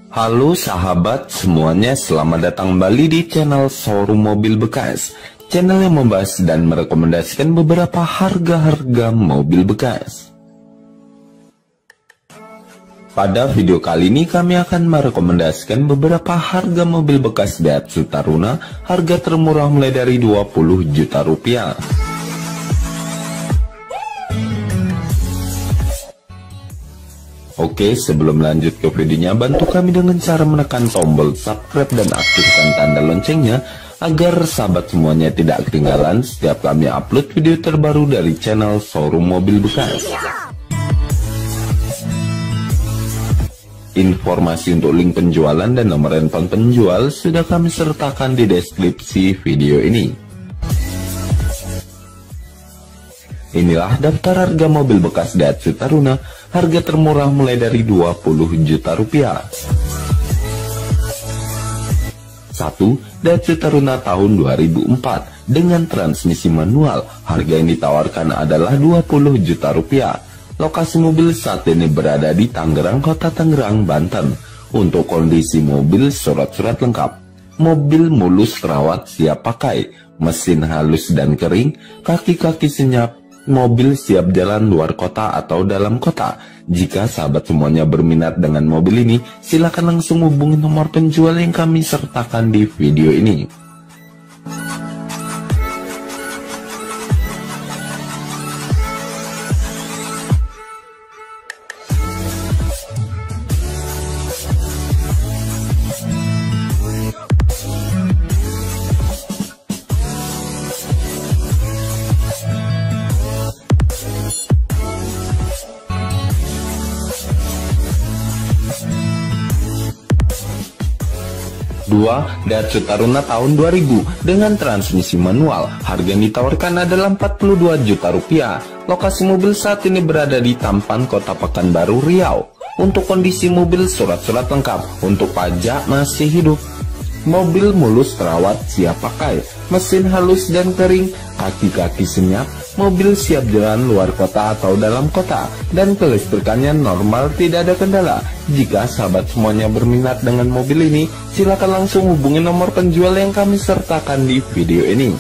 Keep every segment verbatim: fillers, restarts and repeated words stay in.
Halo sahabat semuanya, selamat datang kembali di channel Showroom Mobil Bekas, channel yang membahas dan merekomendasikan beberapa harga-harga mobil bekas. Pada video kali ini kami akan merekomendasikan beberapa harga mobil bekas Daihatsu Taruna, harga termurah mulai dari dua puluh juta rupiah. Oke, sebelum lanjut ke videonya, bantu kami dengan cara menekan tombol subscribe dan aktifkan tanda loncengnya agar sahabat semuanya tidak ketinggalan setiap kami upload video terbaru dari channel Showroom Mobil Bekas. Informasi untuk link penjualan dan nomor handphone penjual sudah kami sertakan di deskripsi video ini. Inilah daftar harga mobil bekas Daihatsu Taruna, harga termurah mulai dari dua puluh juta rupiah. satu. Daihatsu Taruna tahun dua ribu empat dengan transmisi manual, harga yang ditawarkan adalah dua puluh juta rupiah. Lokasi mobil saat ini berada di Tangerang, Kota Tangerang, Banten. Untuk kondisi mobil, surat-surat lengkap. Mobil mulus terawat siap pakai, mesin halus dan kering, kaki-kaki senyap. Mobil siap jalan luar kota atau dalam kota. Jika sahabat semuanya berminat dengan mobil ini, silakan langsung hubungi nomor penjual yang kami sertakan di video ini. dua. Daihatsu Taruna tahun dua ribu dengan transmisi manual, harga yang ditawarkan adalah empat puluh dua juta rupiah. Lokasi mobil saat ini berada di Tampan, Kota Pekanbaru, Riau. Untuk kondisi mobil, surat-surat lengkap, untuk pajak masih hidup. Mobil mulus terawat siap pakai, mesin halus dan kering, kaki-kaki senyap. Mobil siap jalan luar kota atau dalam kota, dan kelistrikannya normal, tidak ada kendala. Jika sahabat semuanya berminat dengan mobil ini, silakan langsung hubungi nomor penjual yang kami sertakan di video ini.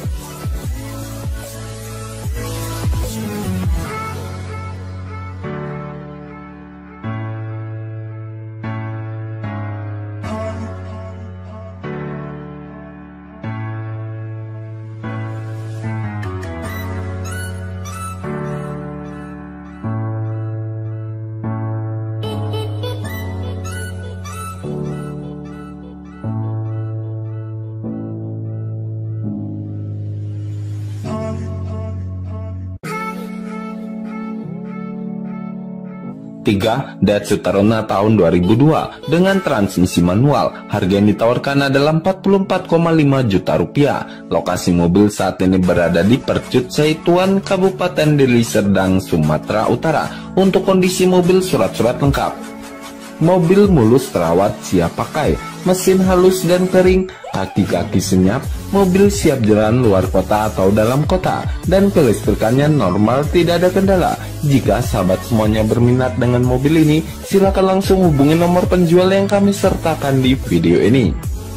tiga. Daihatsu Taruna tahun dua ribu dua dengan transmisi manual, harga yang ditawarkan adalah empat puluh empat koma lima juta rupiah. Lokasi mobil saat ini berada di Percut Saituan, Kabupaten Deli Serdang, Sumatera Utara. Untuk kondisi mobil, surat-surat lengkap. Mobil mulus terawat siap pakai, mesin halus dan kering, kaki-kaki senyap. Mobil siap jalan luar kota atau dalam kota, dan kelistrikannya normal, tidak ada kendala. Jika sahabat semuanya berminat dengan mobil ini, silakan langsung hubungi nomor penjual yang kami sertakan di video ini.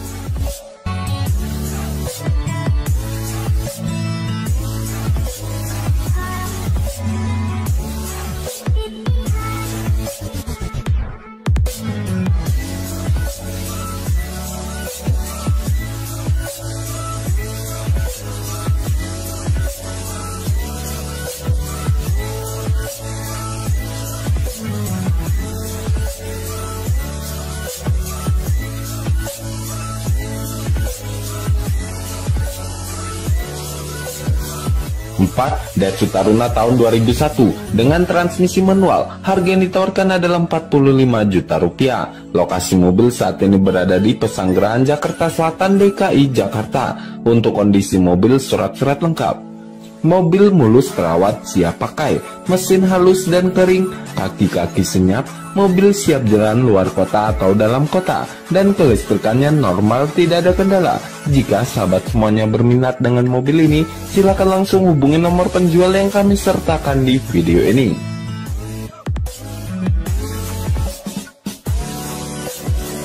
empat. Daihatsu Taruna tahun dua ribu satu dengan transmisi manual, harga yang ditawarkan adalah empat puluh lima juta rupiah. Lokasi mobil saat ini berada di Pesanggerahan, Jakarta Selatan, D K I Jakarta. Untuk kondisi mobil, surat-surat lengkap. Mobil mulus terawat siap pakai, mesin halus dan kering, kaki-kaki senyap. Mobil siap jalan luar kota atau dalam kota, dan kelistrikannya normal, tidak ada kendala. Jika sahabat semuanya berminat dengan mobil ini, silakan langsung hubungi nomor penjual yang kami sertakan di video ini.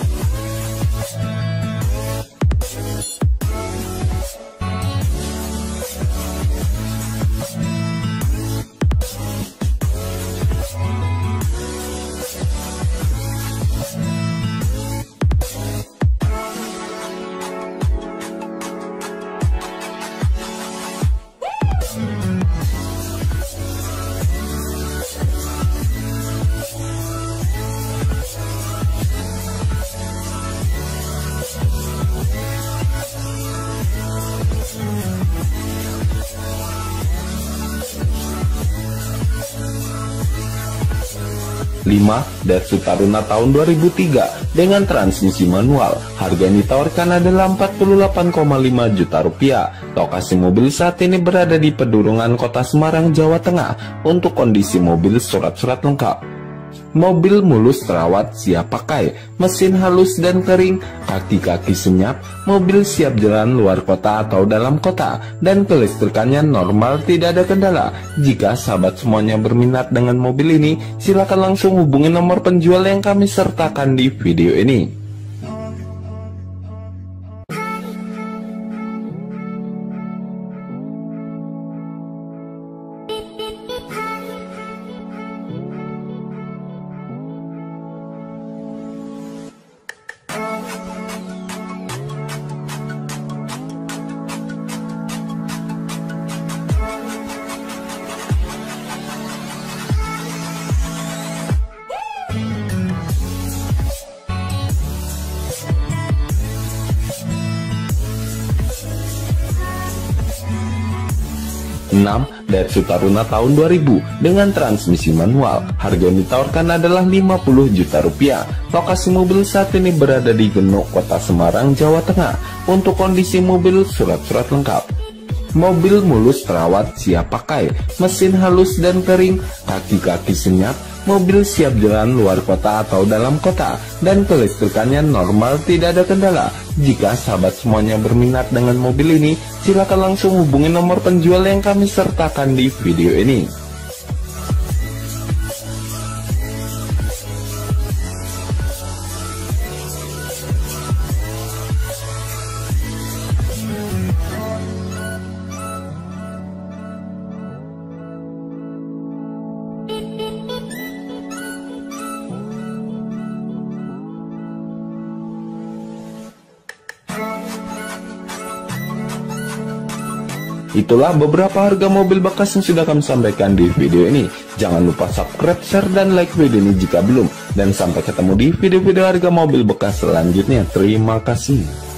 lima. Datsun Taruna tahun dua ribu tiga dengan transmisi manual. Harga yang ditawarkan adalah empat puluh delapan koma lima juta rupiah. Lokasi mobil saat ini berada di Pedurungan, Kota Semarang, Jawa Tengah. Untuk kondisi mobil, surat-surat lengkap. Mobil mulus terawat, siap pakai, mesin halus dan kering, kaki-kaki senyap, mobil siap jalan luar kota atau dalam kota, dan kelistrikannya normal, tidak ada kendala. Jika sahabat semuanya berminat dengan mobil ini, silakan langsung hubungi nomor penjual yang kami sertakan di video ini. enam. Datsun Taruna tahun dua ribu dengan transmisi manual. Harga yang ditawarkan adalah lima puluh juta rupiah. Lokasi mobil saat ini berada di Genuk, Kota Semarang, Jawa Tengah. Untuk kondisi mobil, surat-surat lengkap. Mobil mulus terawat, siap pakai, mesin halus dan kering, kaki-kaki senyap, mobil siap jalan luar kota atau dalam kota, dan kelistrikannya normal, tidak ada kendala. Jika sahabat semuanya berminat dengan mobil ini, silakan langsung hubungi nomor penjual yang kami sertakan di video ini. Itulah beberapa harga mobil bekas yang sudah kami sampaikan di video ini. Jangan lupa subscribe, share, dan like video ini jika belum. Dan sampai ketemu di video-video harga mobil bekas selanjutnya. Terima kasih.